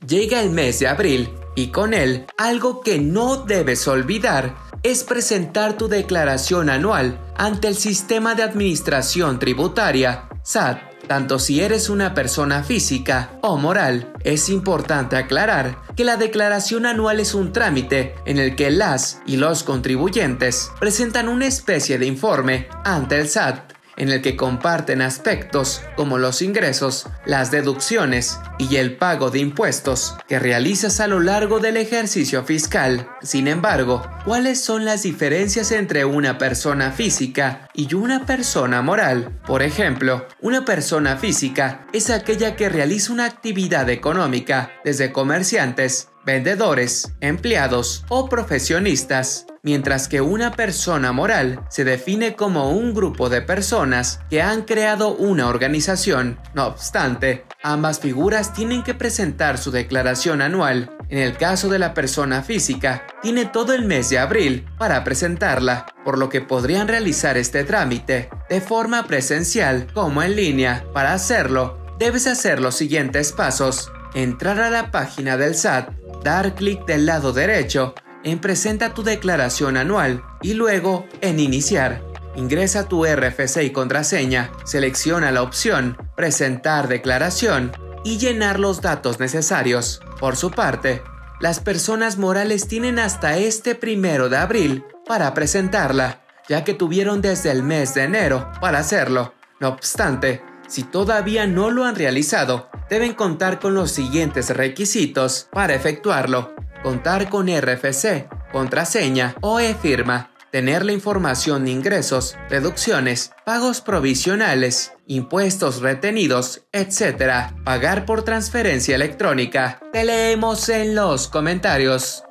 Llega el mes de abril y con él algo que no debes olvidar es presentar tu declaración anual ante el Sistema de Administración Tributaria, SAT. Tanto si eres una persona física o moral, es importante aclarar que la declaración anual es un trámite en el que las y los contribuyentes presentan una especie de informe ante el SAT, en el que comparten aspectos como los ingresos, las deducciones y el pago de impuestos que realizas a lo largo del ejercicio fiscal. Sin embargo, ¿cuáles son las diferencias entre una persona física y una persona moral? Por ejemplo, una persona física es aquella que realiza una actividad económica, desde comerciantes, vendedores, empleados o profesionistas, mientras que una persona moral se define como un grupo de personas que han creado una organización. No obstante, ambas figuras tienen que presentar su declaración anual. En el caso de la persona física, tiene todo el mes de abril para presentarla, por lo que podrían realizar este trámite de forma presencial como en línea. Para hacerlo, debes hacer los siguientes pasos: entrar a la página del SAT, dar clic del lado derecho en Presenta tu declaración anual y luego en Iniciar. Ingresa tu RFC y contraseña, selecciona la opción Presentar declaración y llenar los datos necesarios. Por su parte, las personas morales tienen hasta este 1 de abril para presentarla, ya que tuvieron desde el mes de enero para hacerlo. No obstante, si todavía no lo han realizado, deben contar con los siguientes requisitos para efectuarlo: contar con RFC, contraseña o e-firma, tener la información de ingresos, deducciones, pagos provisionales, impuestos retenidos, etc. Pagar por transferencia electrónica. Te leemos en los comentarios.